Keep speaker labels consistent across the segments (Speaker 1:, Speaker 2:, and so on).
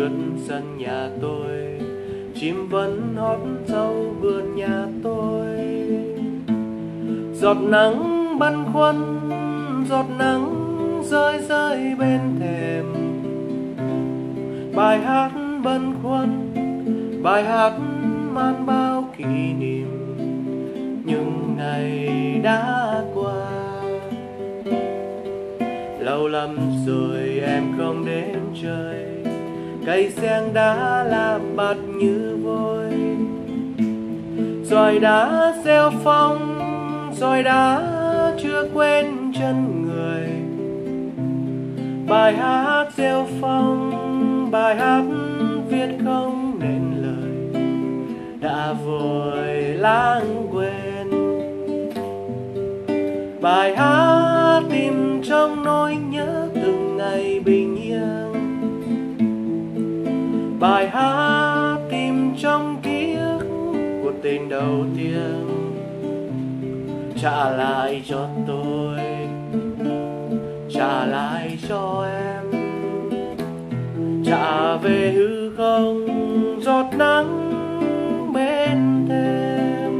Speaker 1: trước sân nhà tôi, chim vẫn hót sau vườn nhà tôi. Giọt nắng băn khoăn, giọt nắng rơi rơi bên thềm. Bài hát băn khoăn, bài hát mang bao kỷ niệm những ngày đã qua. Lâu lắm rồi em không đến chơi, cây sen đã làm bạt như vôi. Rồi đã gieo phong, rồi đã chưa quên chân người. Bài hát gieo phong, bài hát viết không nên lời, đã vội lãng quên. Bài hát tìm trong nỗi nhớ từng ngày bình yên. Bài hát tìm trong ký ức của tình đầu tiên. Trả lại cho tôi, trả lại cho em, trả về hư không giọt nắng bên thềm.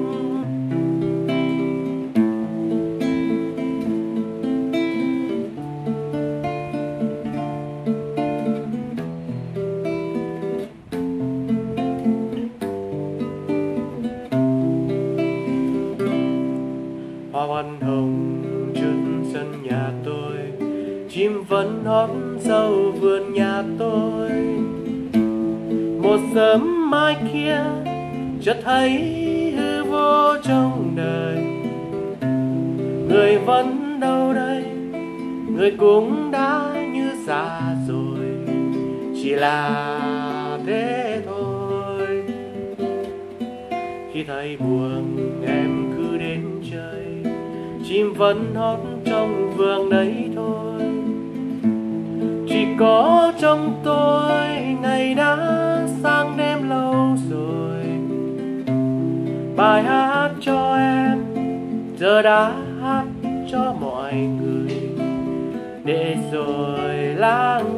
Speaker 1: Hoa văn hồng trước sân nhà tôi, chim vẫn hót sau vườn nhà tôi. Một sớm mai kia chợt thấy hư vô trong đời. Người vẫn đâu đây, người cũng đã như già rồi, chỉ là thế thôi. Khi thấy buồn em cứ đến chơi, chim vẫn hót trong vườn đấy thôi. Chỉ có trong tôi ngày đã sang đêm lâu rồi. Bài hát cho em giờ đã hát cho mọi người, để rồi lãng